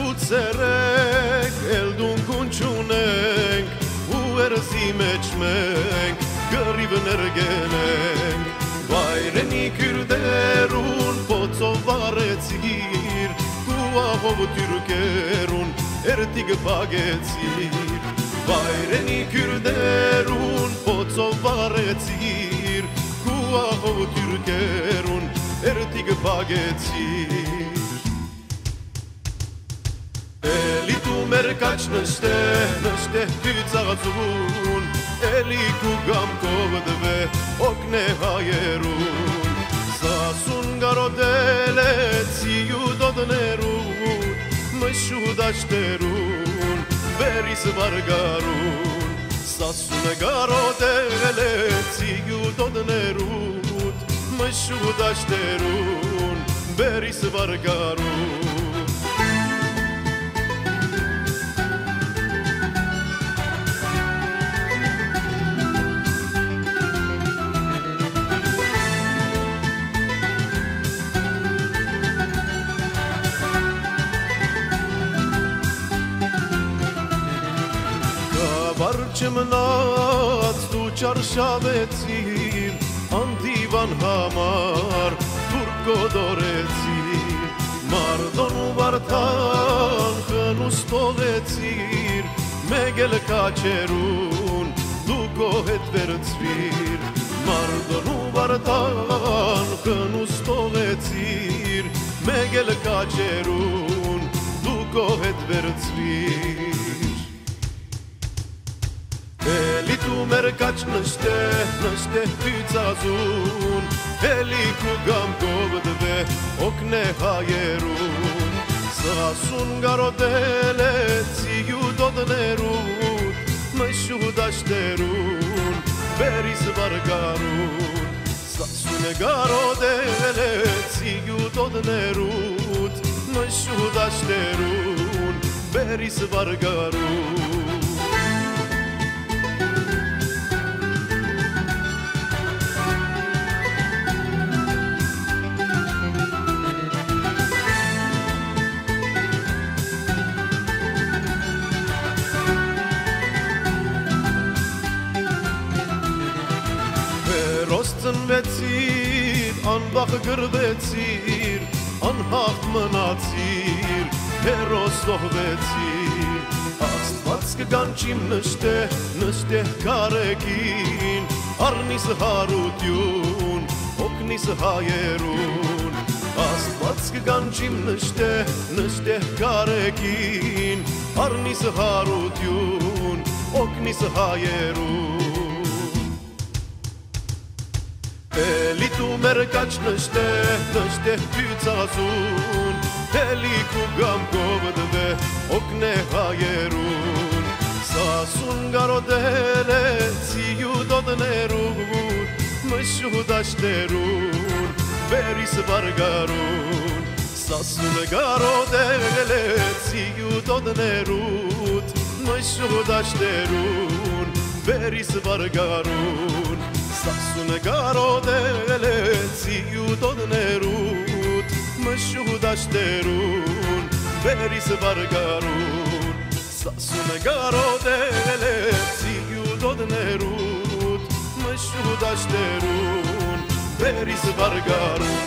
ցերեք, Էլդունքուն չունենք, ու երզի մեջ մենք, գռիվներ գենենք, Վայրենի քյուրդերուն, պոցով վարեցիր, ու աղով թյուրկերուն, երտիգ բագեցիր, Վայրենի քյուրդերուն, պոցով վարեցիր, ու աղով թյուրկերուն, երտիգ բագեցիր, Էլի դու մեր կաչ նստեղ թույցաղացուն, Էլի կու գամքով դվե օգնե հայերուն, Սասուն գարոդել է ծիու դոդներուն, Մշու դաշտերուն, վերիս վարգարուն, Սասուն գարոդել է ծիու դոդներուն, Մշու դաշտերուն, վերիս վարգարուն, Չմնաց դու չարշավեցիր, Անդիվան համար դուր գոդորեցիր, Մարդոն ու վարդան խնուստողեցիր, Մեկ էլ կաչերուն դու քո հետ վերցվիր, Մարդոն ու վարդան խնուստողեցիր, Մեկ էլ կաչերուն դու քո հետ վերցվիր, Էլի դու մեր կաչ նստեղ թույցազուն, Էլի կու գամքով դվե օգնե հայերուն, Սասուն գարոդել է ծիու դոդներուն, Մշու դաշտերուն, վերիս վարգարուն, Սասուն գարոդել է ծիու դոդներուն, Մշու դաշտերուն, վերիս վարգարուն, Ծնվեցիր, անվախ գրվեցիր, անհաղթ մնացիր, հերոս տողվեցիր, Աստված կգանչիմ նստեղ կարեկին, Արնիս հարություն, օգնիս հայերուն, Աստված կգանչիմ նստեղ կարեկին, Արնիս հարություն, օգնիս հայերուն, Էլի դու մեր կաչ նստեղ թույցազուն, Էլի կու գամքով դվե օգնե հայերուն, Սասուն գարոդել է ծիու դոդներուն, Մշու դաշտերուն, վերիս վարգարուն, Սասուն գարոդել է ծիու դոդներուն, Մշու դաշտերուն, վերիս վարգարուն, Սասուն գարոդել է ծիու դոդներուն, Մշու դաշտերուն, վերիս վարգարուն, Սասուն գարոդել է ծիու դոդներուն, Մշու դաշտերուն, վերիս վարգարուն,